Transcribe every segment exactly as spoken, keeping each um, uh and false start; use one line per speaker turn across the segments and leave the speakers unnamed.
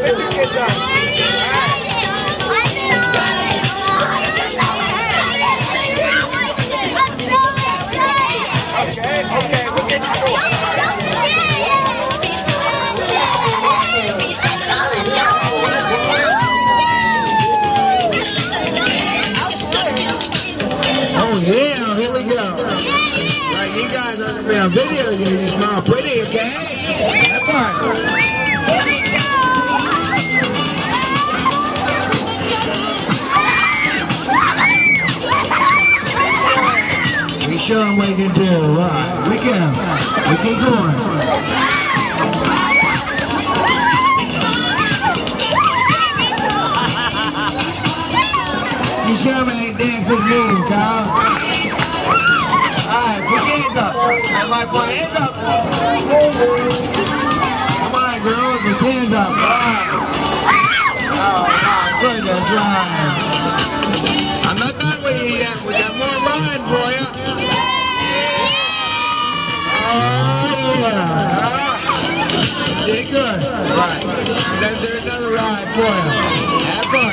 get the kids on. Okay, okay, we'll get you going.
Oh yeah, here we go. Right, you guys are gonna be on video, you smell pretty, okay? Have fun. We show them what we can do. Right, we can. We keep going. You show me how dances move, Kyle. Alright, put your hands up. Everybody put your hands up. Come on, girls, put your hands up. Alright. Oh my goodness, right. I'm not done with you yet. We got more ride for you. Oh yeah. Did good. Right. Then there's another ride for you. Have fun.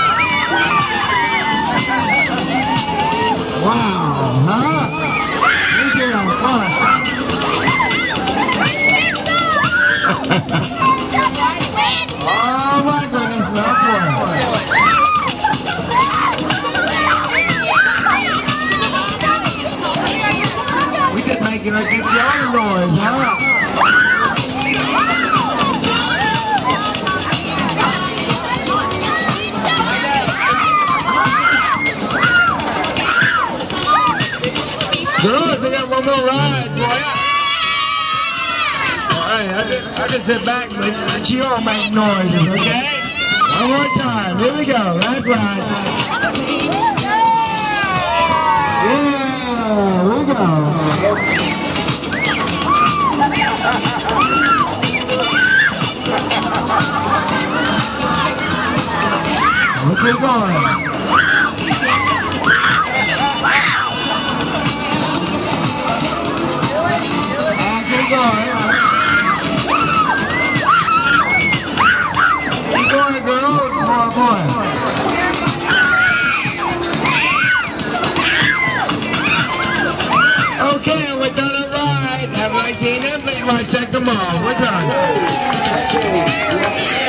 Wow, huh? You did on fun. Oh my goodness, no fun. We just making her get your own noise, huh? Girls, I got one more ride for you. Alright, I just, I just sit back and let you all make noises, okay? One more time. Here we go. Last ride. Yeah, here we go. Let's keep going. Keep going. Keep going, girls. More, more. Okay, we're done a ride. Have a nice evening. Please check them all. We're done.